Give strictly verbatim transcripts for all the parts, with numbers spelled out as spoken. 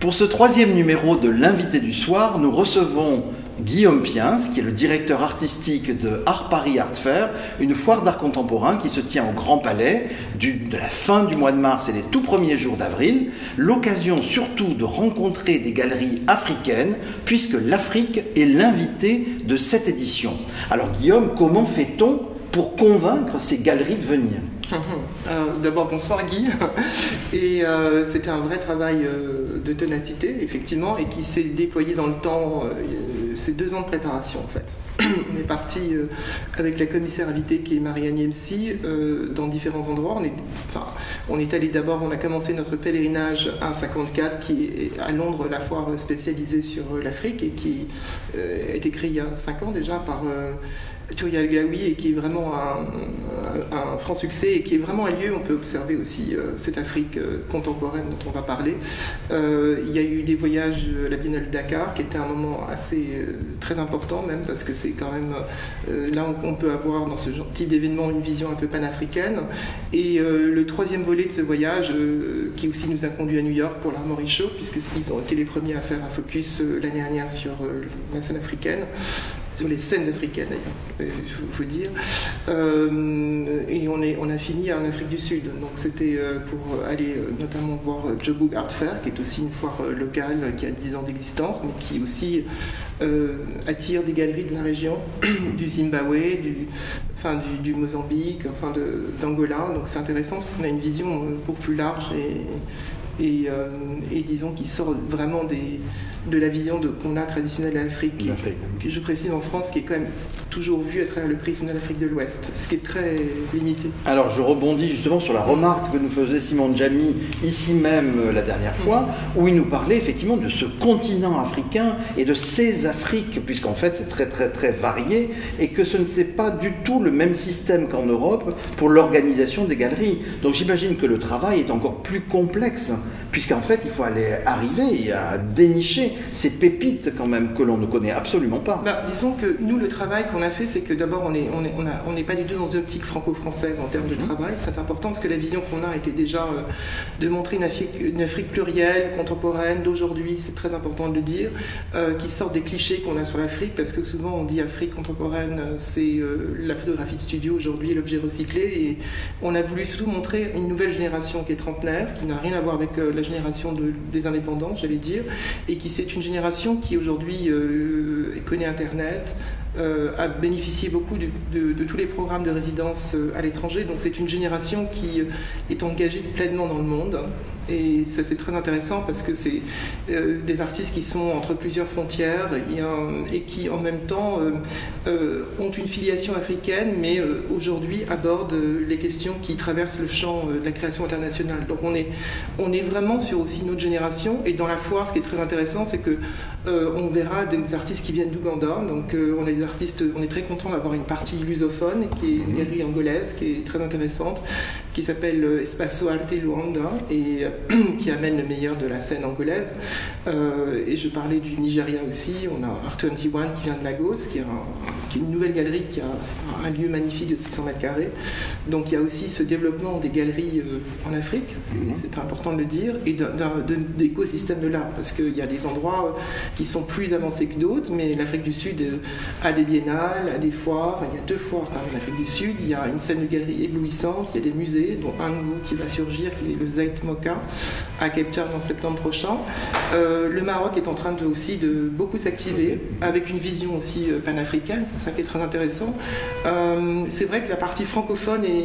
Pour ce troisième numéro de l'Invité du soir, nous recevons Guillaume Piens, qui est le directeur artistique de Art Paris Art Fair, une foire d'art contemporain qui se tient au Grand Palais du, de la fin du mois de mars et les tout premiers jours d'avril. L'occasion surtout de rencontrer des galeries africaines, puisque l'Afrique est l'invité de cette édition. Alors Guillaume, comment fait-on pour convaincre ces galeries de venir ? Euh, D'abord, bonsoir Guy. Et euh, c'était un vrai travail euh, de ténacité, effectivement, et qui s'est déployé dans le temps. Euh, c'est deux ans de préparation, en fait. On est parti euh, avec la commissaire invitée qui est Marianne Yemsi euh, dans différents endroits. On est, enfin, on est allé d'abord, on a commencé notre pèlerinage à cinquante-quatre, qui est à Londres, la foire spécialisée sur l'Afrique et qui euh, a été créée il y a cinq ans déjà par euh, Turial Glaoui et qui est vraiment un, un, un franc succès et qui est vraiment un lieu où on peut observer aussi euh, cette Afrique euh, contemporaine dont on va parler. Euh, il y a eu des voyages à la Biennale de Dakar qui était un moment assez euh, très important même parce que c'est quand même euh, là on, on peut avoir dans ce genre, type d'événement une vision un peu panafricaine. Et euh, le troisième volet de ce voyage euh, qui aussi nous a conduit à New York pour l'Armory Show puisqu'ils ont été les premiers à faire un focus euh, l'année dernière sur euh, la scène africaine. Sur les scènes africaines d'ailleurs, il faut, faut dire. Euh, et on, est, on a fini en Afrique du Sud. Donc c'était euh, pour aller euh, notamment voir Joburg Art Fair, qui est aussi une foire euh, locale qui a dix ans d'existence, mais qui aussi euh, attire des galeries de la région, du Zimbabwe, du, enfin, du, du Mozambique, enfin d'Angola. Donc c'est intéressant parce qu'on a une vision euh, beaucoup plus large et, et, euh, et disons qui sort vraiment des, de la vision qu'on a traditionnelle de l'Afrique, que je précise en France, qui est quand même toujours vue à travers le prisme de l'Afrique de l'Ouest, ce qui est très limité. Alors je rebondis justement sur la remarque que nous faisait Simon Djami ici même euh, la dernière fois, où il nous parlait effectivement de ce continent africain et de ces Afriques, puisqu'en fait c'est très très très varié et que ce n'est pas du tout le même système qu'en Europe pour l'organisation des galeries. Donc j'imagine que le travail est encore plus complexe, puisqu'en fait il faut aller arriver à dénicher ces pépites quand même que l'on ne connaît absolument pas. Bah, disons que nous, le travail qu'on a fait, c'est que d'abord, on n'est on est, on a, on est pas du tout dans une optique franco-française en termes mmh. de travail. C'est important parce que la vision qu'on a était déjà euh, de montrer une Afrique, une Afrique plurielle, contemporaine, d'aujourd'hui, c'est très important de le dire, euh, qui sort des clichés qu'on a sur l'Afrique, parce que souvent on dit Afrique contemporaine, c'est euh, la photographie de studio aujourd'hui, l'objet recyclé, et on a voulu surtout montrer une nouvelle génération qui est trentenaire, qui n'a rien à voir avec euh, la génération de, des indépendants, j'allais dire, et qui c'est une génération qui aujourd'hui euh, connaît Internet, euh, a bénéficié beaucoup de, de, de tous les programmes de résidence euh, à l'étranger. Donc c'est une génération qui euh, est engagée pleinement dans le monde. Et ça c'est très intéressant parce que c'est euh, des artistes qui sont entre plusieurs frontières et, un, et qui en même temps euh, euh, ont une filiation africaine mais euh, aujourd'hui abordent les questions qui traversent le champ euh, de la création internationale. Donc on est, on est vraiment sur aussi notre génération et dans la foire ce qui est très intéressant c'est que euh, on verra des artistes qui viennent d'Ouganda. Donc euh, on a des artistes, on est très content d'avoir une partie lusophone qui est une galerie angolaise qui est très intéressante qui s'appelle Espaço Arte Luanda et qui amène le meilleur de la scène angolaise. Euh, et je parlais du Nigeria aussi. On a Art vingt et un qui vient de Lagos, qui est, un, qui est une nouvelle galerie, qui a un lieu magnifique de six cents mètres carrés. Donc il y a aussi ce développement des galeries euh, en Afrique, mm-hmm. c'est important de le dire, et d'écosystèmes de l'art, parce qu'il y a des endroits qui sont plus avancés que d'autres, mais l'Afrique du Sud a des biennales, a des foires. Il y a deux foires quand même en Afrique du Sud. Il y a une scène de galerie éblouissante, il y a des musées, dont un nouveau qui va surgir, qui est le Zeit Moka, à Cape Town en septembre prochain. Euh, le Maroc est en train de, aussi de beaucoup s'activer avec une vision aussi euh, panafricaine, c'est ça qui est très intéressant. Euh, c'est vrai que la partie francophone est,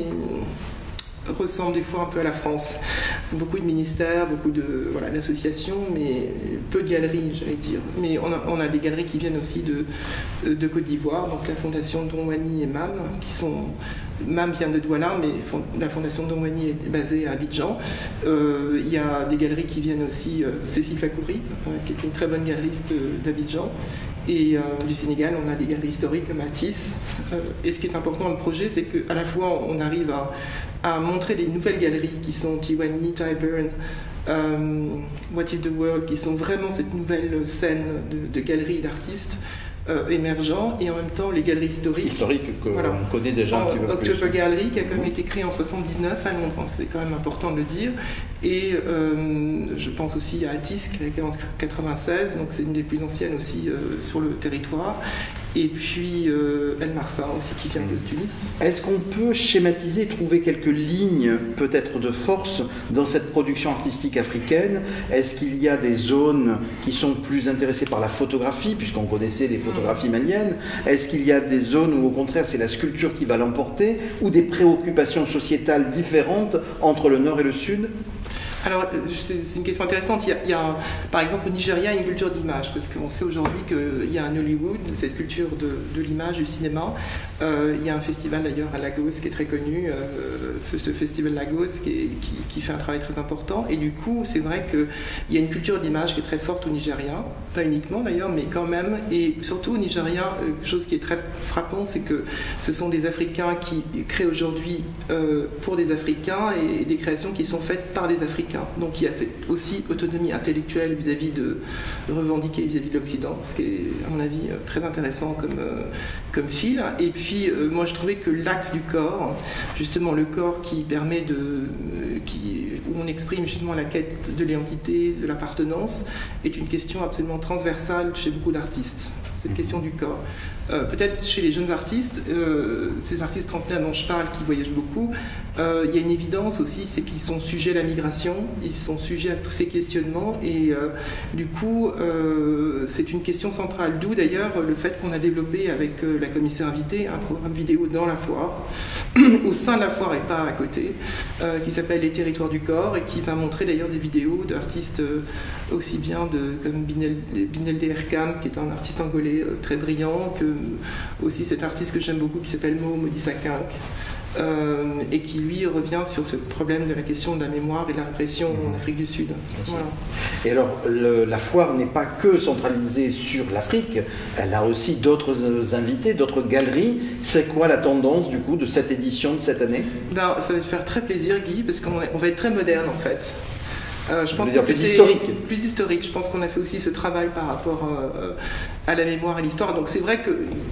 ressemble des fois un peu à la France. Beaucoup de ministères, beaucoup de, voilà, d'associations, mais peu de galeries, j'allais dire. Mais on a, on a des galeries qui viennent aussi de, de Côte d'Ivoire, donc la fondation Donwani et M A M, qui sont... M A M vient de Douala, mais la fondation Donwani est basée à Abidjan. Euh, il y a des galeries qui viennent aussi, euh, Cécile Fakouri, euh, qui est une très bonne galeriste d'Abidjan. Et euh, du Sénégal, on a des galeries historiques comme Matisse. Euh, et ce qui est important dans le projet, c'est qu'à la fois, on arrive à, à montrer des nouvelles galeries qui sont Tiwani, Tyburn, euh, What If the World, qui sont vraiment cette nouvelle scène de, de galeries d'artistes euh, émergents, et en même temps les galeries historiques. Historiques que voilà. On connaît déjà un petit peu plus. October Gallery, qui a quand même été créée en soixante-dix-neuf à Londres, c'est quand même important de le dire. Et euh, je pense aussi à Atis, qui est créée en quatre-vingt-seize, donc c'est une des plus anciennes aussi euh, sur le territoire. Et puis euh, El Marsa aussi, qui vient de Tunis. Est-ce qu'on peut schématiser, trouver quelques lignes peut-être de force dans cette production artistique africaine? Est-ce qu'il y a des zones qui sont plus intéressées par la photographie, puisqu'on connaissait les photographies maliennes? Est-ce qu'il y a des zones où au contraire c'est la sculpture qui va l'emporter, ou des préoccupations sociétales différentes entre le nord et le sud? Alors, c'est une question intéressante. Il y a, il y a, par exemple, au Nigeria, une culture d'image, parce qu'on sait aujourd'hui qu'il y a un Hollywood, cette culture de, de l'image, du cinéma. Euh, il y a un festival d'ailleurs à Lagos qui est très connu, euh, ce festival Lagos, qui, est, qui, qui fait un travail très important. Et du coup, c'est vrai qu'il y a une culture d'image qui est très forte au Nigeria, pas uniquement d'ailleurs, mais quand même. Et surtout au Nigeria, quelque chose qui est très frappant, c'est que ce sont des Africains qui créent aujourd'hui euh, pour des Africains et des créations qui sont faites par des Africains. Donc il y a cette aussi autonomie intellectuelle vis-à-vis de, de revendiquer vis-à-vis de l'Occident, ce qui est à mon avis très intéressant comme, euh, comme fil. Et puis euh, moi je trouvais que l'axe du corps, justement le corps qui permet de, euh, qui, où on exprime justement la quête de l'identité, de l'appartenance, est une question absolument transversale chez beaucoup d'artistes. Cette question du corps. Euh, peut-être chez les jeunes artistes, euh, ces artistes trentenaires dont je parle, qui voyagent beaucoup, euh, il y a une évidence aussi, c'est qu'ils sont sujets à la migration, ils sont sujets à tous ces questionnements, et euh, du coup, euh, c'est une question centrale. D'où d'ailleurs le fait qu'on a développé avec euh, la commissaire invitée un programme vidéo dans la foire, au sein de la foire et pas à côté, euh, qui s'appelle Les Territoires du Corps, et qui va montrer d'ailleurs des vidéos d'artistes euh, aussi bien de, comme Binel, Binel Erkam, qui est un artiste angolais euh, très brillant, que aussi cet artiste que j'aime beaucoup qui s'appelle Mo Modisakink, euh, et qui lui revient sur ce problème de la question de la mémoire et de la répression en Afrique du Sud. Voilà. Et alors, le, la foire n'est pas que centralisée sur l'Afrique, elle a aussi d'autres invités, d'autres galeries. C'est quoi la tendance du coup de cette édition de cette année? Ben, ça va te faire très plaisir, Guy, parce qu'on on va être très moderne en fait. Euh, je pense que plus historique. Plus historique. Je pense qu'on a fait aussi ce travail par rapport euh, à la mémoire et l'histoire. Donc c'est vrai que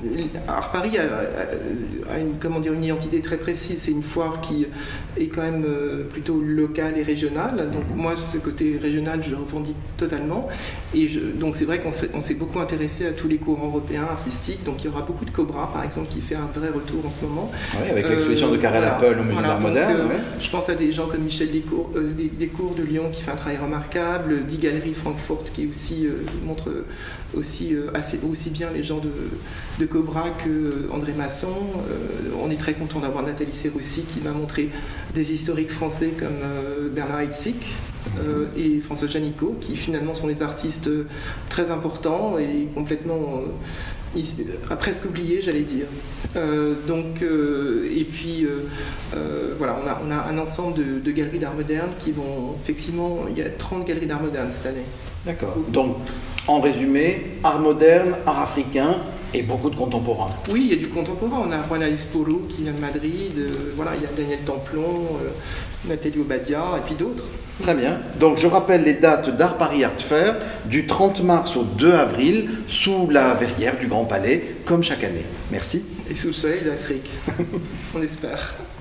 Art Paris a, a, a une, comment dire, une identité très précise. C'est une foire qui est quand même euh, plutôt locale et régionale. Donc moi, ce côté régional, je le revendique totalement. Et je, donc c'est vrai qu'on s'est, on s'est beaucoup intéressé à tous les courants européens artistiques. Donc il y aura beaucoup de Cobra, par exemple, qui fait un vrai retour en ce moment. Oui, avec l'exposition euh, de Karel voilà, Appel au Musée voilà, d'Art Moderne. Euh, ouais. Je pense à des gens comme Michel Descours, euh, des, Descours de Lyon qui fait un travail remarquable, dix Galeries Francfort qui aussi euh, montre aussi, euh, assez, aussi bien les gens de, de Cobra que euh, André Masson. Euh, on est très content d'avoir Nathalie Serroussi qui m'a montré des historiques français comme euh, Bernard Heidsieck euh, et François Janicot, qui finalement sont des artistes très importants et complètement euh, presque oublié, j'allais dire. Euh, donc, euh, et puis, euh, euh, voilà, on a, on a un ensemble de, de galeries d'art moderne qui vont, effectivement, il y a trente galeries d'art moderne cette année. D'accord. Donc, en résumé, art moderne, art africain et beaucoup de contemporains. Oui, il y a du contemporain. On a Juan Alisporo qui vient de Madrid, euh, voilà, il y a Daniel Templon, euh, Nathalie Obadia et puis d'autres. Très bien. Donc je rappelle les dates d'Art Paris Art Fair du trente mars au deux avril sous la verrière du Grand Palais, comme chaque année. Merci. Et sous le soleil d'Afrique, on espère.